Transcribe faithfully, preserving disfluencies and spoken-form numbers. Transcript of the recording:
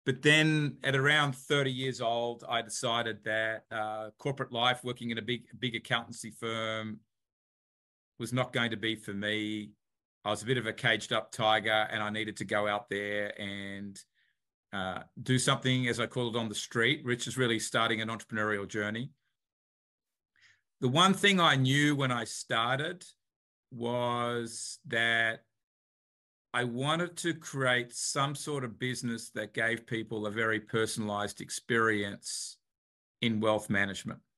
But then at around thirty years old, I decided that uh, corporate life, working in a big, big accountancy firm, was not going to be for me. I was a bit of a caged up tiger, and I needed to go out there and uh, do something, as I call it, on the street, which is really starting an entrepreneurial journey. The one thing I knew when I started was that I wanted to create some sort of business that gave people a very personalized experience in wealth management.